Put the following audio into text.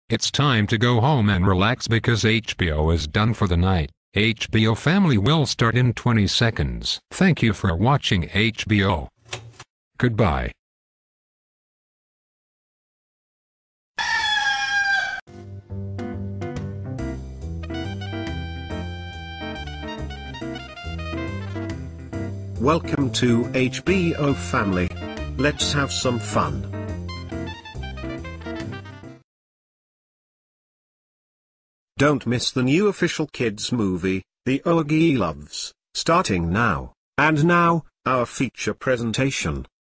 It's time to go home and relax because HBO is done for the night. HBO Family will start in 20 seconds. Thank you for watching HBO. Goodbye. Welcome to HBO Family. Let's have some fun. Don't miss the new official kids movie, The Oogie Loves, starting now. And now, our feature presentation.